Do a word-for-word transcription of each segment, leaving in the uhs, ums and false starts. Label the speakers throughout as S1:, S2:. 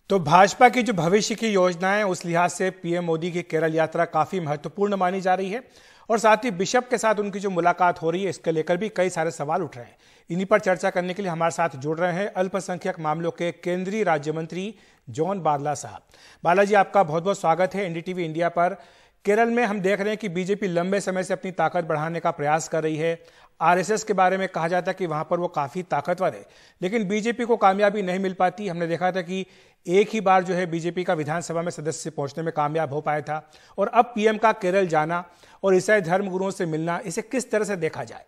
S1: तो भाजपा की जो भविष्य की योजनाएं, उस लिहाज से पीएम मोदी की केरल यात्रा काफी महत्वपूर्ण मानी जा रही है और साथ ही बिशप के साथ उनकी जो मुलाकात हो रही है, इसके लेकर भी कई सारे सवाल उठ रहे हैं। इन्हीं पर चर्चा करने के लिए हमारे साथ जुड़ रहे हैं अल्पसंख्यक मामलों के केंद्रीय राज्य मंत्री जॉन बारला साहब। बालाजी, आपका बहुत बहुत स्वागत है एनडीटीवी इंडिया पर। केरल में हम देख रहे हैं कि बीजेपी लंबे समय से अपनी ताकत बढ़ाने का प्रयास कर रही है। आरएसएस के बारे में कहा जाता है कि वहां पर वो काफी ताकतवर है, लेकिन बीजेपी को कामयाबी नहीं मिल पाती। हमने देखा था कि एक ही बार जो है बीजेपी का विधानसभा में सदस्य पहुंचने में कामयाब हो पाया था, और अब पीएम का केरल जाना और ईसाई धर्मगुरुओं से मिलना, इसे किस तरह से देखा जाए?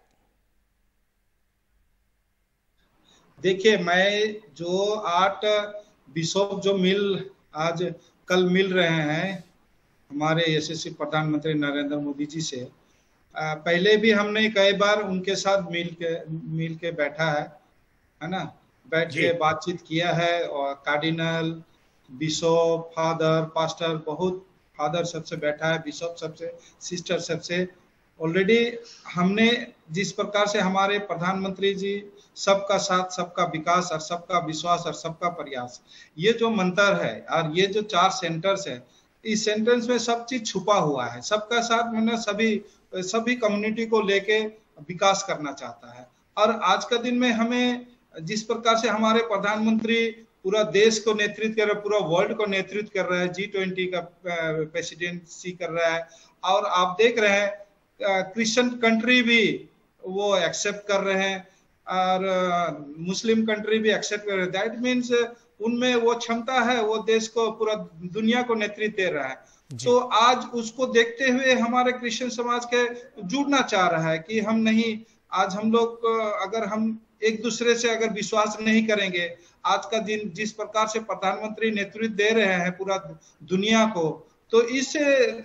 S2: देखिए, मैं जो आठ बिशप जो मिल आज कल मिल रहे हैं हमारे यशस्वी प्रधानमंत्री नरेंद्र मोदी जी से, पहले भी हमने कई बार उनके साथ मिल के मिल के बैठा है है ना बैठ के बातचीत किया है। और कार्डिनल, बिशप, फादर, पास्टर, बहुत फादर सबसे बैठा है, बिशप सबसे, सिस्टर सबसे। ऑलरेडी हमने जिस प्रकार से हमारे प्रधानमंत्री जी सबका साथ, सबका विकास और सबका विश्वास और सबका प्रयास, ये जो मंत्र है और ये जो चार सेंटर्स है, इस सेंटेंस में सब चीज छुपा हुआ है। सबका साथ मैंने सभी सभी कम्युनिटी को लेके विकास करना चाहता है। और आज का दिन में हमें जिस प्रकार से हमारे प्रधानमंत्री पूरा देश को नेतृत्व कर रहे हैं, पूरा वर्ल्ड को नेतृत्व कर रहा है, जी ट्वेंटी का प्रेसिडेंसी कर रहा है, और आप देख रहे हैं क्रिश्चियन कंट्री भी वो एक्सेप्ट कर रहे हैं और मुस्लिम कंट्री भी एक्सेप्ट कर रहे हैं। दैट मीन्स उनमें वो क्षमता है, वो देश को, पूरा दुनिया को नेतृत्व दे रहा है। तो आज उसको देखते हुए हमारे क्रिश्चियन समाज के जुड़ना चाह रहा है कि हम नहीं, आज हम लोग अगर हम एक दूसरे से अगर विश्वास नहीं करेंगे, आज का दिन जिस प्रकार से प्रधानमंत्री नेतृत्व दे रहे हैं पूरा दुनिया को, तो इससे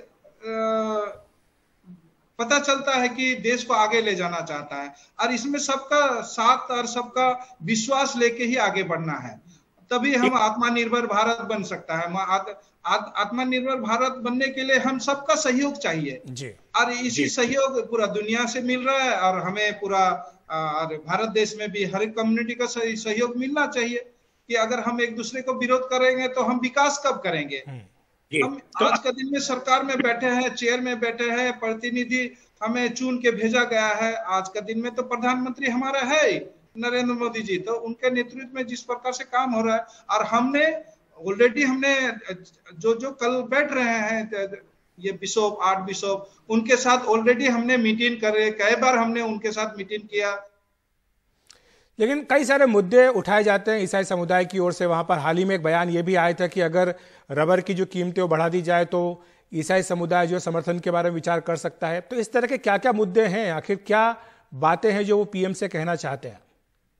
S2: पता चलता है कि देश को आगे ले जाना चाहता है। और इसमें सबका साथ और सबका विश्वास लेके ही आगे बढ़ना है, तभी हम आत्मनिर्भर भारत बन सकता है। आत, आत, आत्मनिर्भर भारत बनने के लिए हम सबका सहयोग चाहिए जी। और इसी सहयोग पूरा दुनिया से मिल रहा है, और हमें पूरा और भारत देश में भी हर एक कम्युनिटी का सहयोग मिलना चाहिए। कि अगर हम एक दूसरे को विरोध करेंगे तो हम विकास कब करेंगे? हम आज का दिन में सरकार में बैठे हैं, चेयर में बैठे हैं, प्रतिनिधि हमें चुन के भेजा गया है। आज का दिन में तो प्रधानमंत्री हमारा है नरेंद्र मोदी जी, तो उनके नेतृत्व में जिस प्रकार से काम हो रहा है, और हमने ऑलरेडी हमने जो जो कल बैठ रहे हैं ये बिशप, आठ बिशप, उनके साथ ऑलरेडी हमने मीटिंग करे, कई बार हमने उनके साथ मीटिंग किया।
S1: लेकिन कई सारे मुद्दे उठाए जाते हैं ईसाई समुदाय की ओर से। वहां पर हाल ही में एक बयान ये भी आया था कि अगर रबर की जो कीमतें वो बढ़ा दी जाए तो ईसाई समुदाय जो समर्थन के बारे में विचार कर सकता है। तो इस तरह के क्या क्या मुद्दे हैं, आखिर क्या बातें हैं जो वो पीएम से कहना चाहते हैं?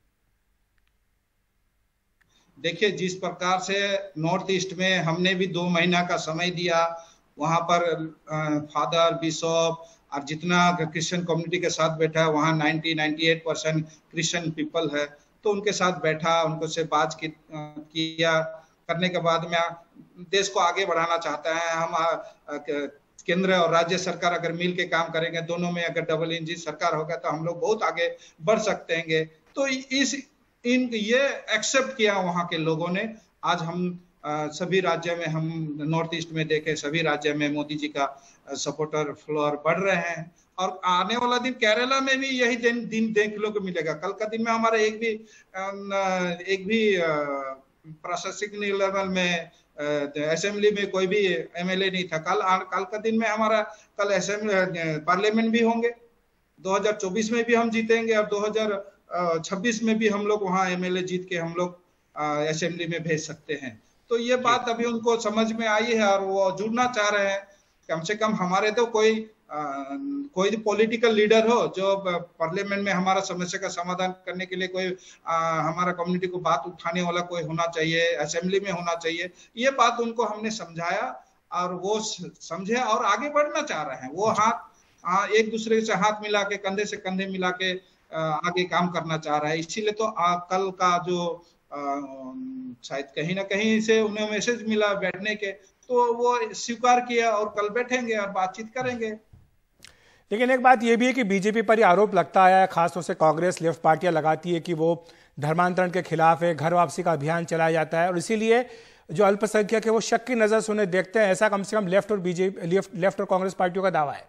S2: देखिए, जिस प्रकार से नॉर्थ ईस्ट में हमने भी दो महीना का समय दिया, वहां पर फादर, बिशप और जितना क्रिश्चियन कम्युनिटी के साथ बैठा है, वहाँ नब्बे अट्ठानवे परसेंट क्रिश्चियन पीपल है, तो उनके साथ बैठा, उनको से बात की, किया करने के बाद में देश को आगे बढ़ाना चाहता है। हम केंद्र और राज्य सरकार अगर मिल के काम करेंगे, दोनों में अगर डबल इंजन सरकार होगा तो हम लोग बहुत आगे बढ़ सकते हैं। तो इस इन ये एक्सेप्ट किया वहाँ के लोगों ने। आज हम आ, सभी राज्य में, हम नॉर्थ ईस्ट में देखे, सभी राज्य में मोदी जी का सपोर्टर फ्लोर बढ़ रहे हैं, और आने वाला दिन केरला में भी यही दिन दिन देखने को मिलेगा। कल का दिन में हमारा एक भी एक भी प्रशासनिक लेवल में, असेंबली में कोई भी एमएलए नहीं था। कल कल का दिन में हमारा कल असेंबली पार्लियामेंट भी होंगे, दो हजार चौबीस में भी हम जीतेंगे, और दो हजार छब्बीस में भी हम लोग वहाँ एमएलए जीत के हम लोग असेंबली में भेज सकते हैं। तो ये बात अभी उनको समझ में आई है और वो जुड़ना चाह रहे हैं। कम से कम हमारे तो कोई आ, कोई पॉलिटिकल लीडर हो जो पार्लियामेंट में हमारा समस्या का समाधान करने के लिए कोई आ, हमारा कम्युनिटी को बात उठाने वाला कोई होना चाहिए, असेंबली में होना चाहिए। ये बात उनको हमने समझाया और वो समझे और आगे बढ़ना चाह रहे हैं। वो हाथ आ, एक दूसरे से हाथ मिला के, कंधे से कंधे मिला के आ, आगे काम करना चाह रहा है। इसीलिए तो आ, कल का जो शायद कहीं ना कहीं से उन्हें मैसेज मिला बैठने के, तो वो स्वीकार किया और कल बैठेंगे और बातचीत करेंगे।
S1: लेकिन एक बात यह भी है कि बीजेपी पर आरोप लगता आया है, खासतौर से कांग्रेस, लेफ्ट पार्टियां लगाती है कि वो धर्मांतरण के खिलाफ है, घर वापसी का अभियान चलाया जाता है, और इसीलिए जो अल्पसंख्यक है वो शक की नजर से उन्हें देखते हैं, ऐसा कम से कम लेफ्ट और बीजेपी लेफ्ट, लेफ्ट और कांग्रेस पार्टियों का दावा है।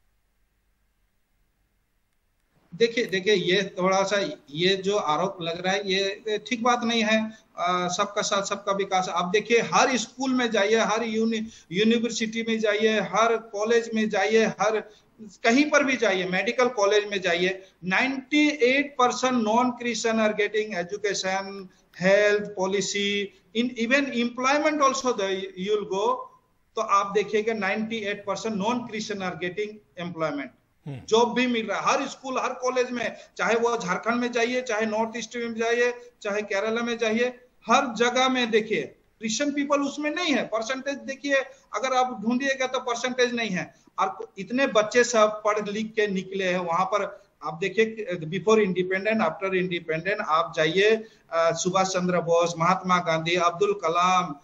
S2: देखिए देखिए ये थोड़ा सा ये जो आरोप लग रहा है ये ठीक बात नहीं है। सबका साथ सबका विकास। आप देखिए हर स्कूल में जाइए, हर यूनि यूनिवर्सिटी में जाइए, हर कॉलेज में जाइए, हर कहीं पर भी जाइए, मेडिकल कॉलेज में जाइए, अट्ठानवे percent non Christian are getting education, health policy, in even employment also you will go, तो आप देखिएगा अट्ठानवे percent non Christian are getting employment, job भी मिल रहा है हर स्कूल हर कॉलेज में, चाहे वो झारखंड में जाइए, चाहे नॉर्थ ईस्ट में जाइए, चाहे केरला में जाइए, हर जगह में देखिए क्रिश्चियन पीपल उसमें नहीं है। परसेंटेज देखिए, अगर आप ढूंढिएगा तो परसेंटेज नहीं है। और इतने बच्चे सब पढ़ लिख के निकले हैं वहां पर। आप देखिए बिफोर इंडिपेंडेंट, आफ्टर इंडिपेंडेंट, आप जाइए सुभाष चंद्र बोस, महात्मा गांधी, अब्दुल कलाम,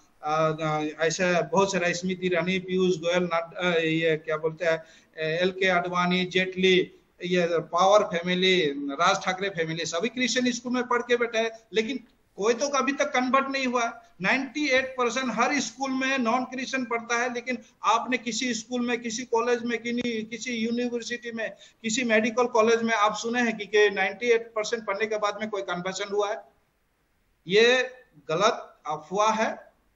S2: ऐसे बहुत सारा, स्मृति ईरानी, पीयूष गोयल, ये क्या बोलते हैं, एल के आडवाणी, जेटली, ये पावर फैमिली, राज ठाकरे फैमिली, सभी क्रिश्चियन स्कूल में पढ़ के बैठे हैं, लेकिन कोई तो अभी तक कन्वर्ट नहीं हुआ। अट्ठानवे परसेंट हर स्कूल में नॉन क्रिश्चियन पढ़ता है, लेकिन आपने किसी स्कूल में, किसी कॉलेज में, किसी यूनिवर्सिटी में, किसी मेडिकल कॉलेज में आप सुने हैं कि अट्ठानवे परसेंट पढ़ने के बाद में कोई कन्वर्शन हुआ है? ये गलत अफवाह है।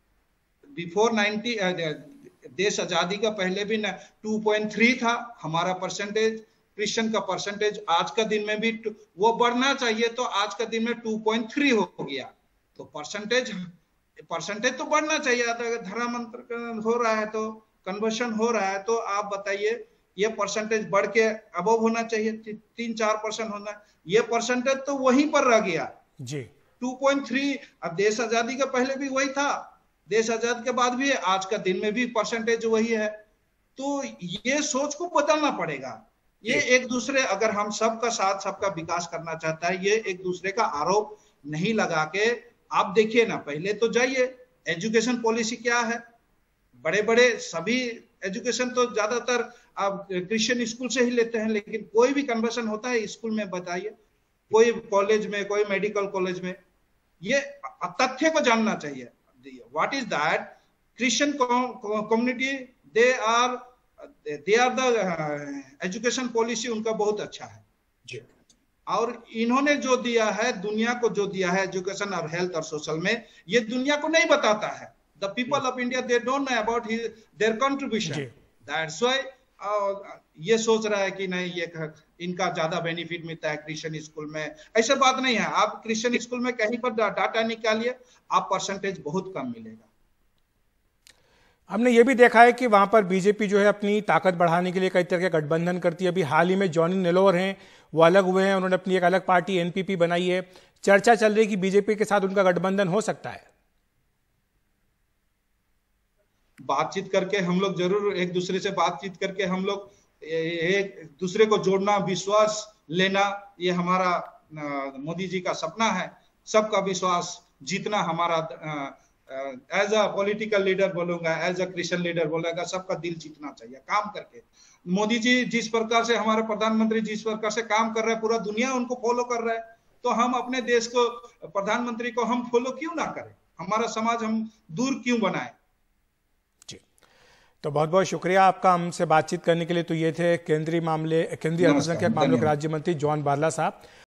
S2: बिफोर नाइनटी देश आजादी का पहले भी टू पॉइंट थ्री था हमारा परसेंटेज, क्रिश्चियन का परसेंटेज। आज का दिन में भी वो बढ़ना चाहिए, तो आज का दिन में टू पॉइंट थ्री हो गया, तो परसेंटेज परसेंटेज तो बढ़ना चाहिए। अगर धर्मांतरण हो रहा है, तो कन्वर्शन हो रहा है, तो आप बताइए ये परसेंटेज बढ़ के अबव होना चाहिए, तीन चार परसेंट होना, ये परसेंटेज तो वहीं पर रह गया
S1: जी,
S2: टू पॉइंट थ्री। अब देश आजादी का पहले भी वही था, देश आजाद के बाद भी, आज का दिन में भी परसेंटेज वही है। तो ये सोच को बदलना पड़ेगा। ये एक दूसरे, अगर हम सबका साथ सबका विकास करना चाहता है, ये एक दूसरे का आरोप नहीं लगा के, आप देखिए ना, पहले तो जाइए एजुकेशन पॉलिसी क्या है, बड़े बड़े सभी एजुकेशन तो ज्यादातर आप क्रिश्चियन स्कूल से ही लेते हैं, लेकिन कोई भी कन्वर्शन होता है स्कूल में, बताइए, कोई कॉलेज में, कोई मेडिकल कॉलेज में, ये तथ्य को जानना चाहिए। What is that? Christian community, they are they are the uh, education policy उनका बहुत अच्छा है जी। और इन्होंने जो दिया है, दुनिया को जो दिया है एजुकेशन और हेल्थ और सोशल में, ये दुनिया को नहीं बताता है। The people of India, they don't know about his their contribution. That's why uh, ये सोच रहा है कि नहीं, ये इनका ज्यादा बेनिफिट मिलता है क्रिश्चियन स्कूल में। ऐसा बात नहीं है। आप क्रिश्चियन स्कूल में कहीं पर डाटा निकालिए, आप परसेंटेज बहुत कम मिलेगा।
S1: हमने ये भी देखा है कि वहां पर बीजेपी जो है अपनी ताकत बढ़ाने के लिए कई तरह के गठबंधन करती है। अभी हाल ही में जॉनी नेलोर हैं, वो अलग हुए हैं, उन्होंने अपनी एक अलग पार्टी एनपीपी बनाई है। चर्चा चल रही है कि बीजेपी के साथ उनका गठबंधन हो सकता है।
S2: बातचीत करके हम लोग जरूर, एक दूसरे से बातचीत करके हम लोग एक दूसरे को जोड़ना, विश्वास लेना, ये हमारा मोदी जी का सपना है। सबका विश्वास जीतना हमारा, एज अ पॉलिटिकल लीडर बोलूंगा, एज अ क्रिश्चियन लीडर बोलूंगा, सबका दिल जीतना चाहिए काम करके। मोदी जी जिस प्रकार से, हमारे प्रधानमंत्री जिस प्रकार से काम कर रहे हैं, पूरा दुनिया उनको फॉलो कर रहा है, तो हम अपने देश को, प्रधानमंत्री को हम फॉलो क्यों ना करें? हमारा समाज हम दूर क्यों बनाए?
S1: तो बहुत बहुत शुक्रिया आपका हमसे बातचीत करने के लिए। तो ये थे केंद्रीय मामले केंद्रीय अल्पसंख्यक मामलों के राज्य मंत्री जॉन बारला साहब।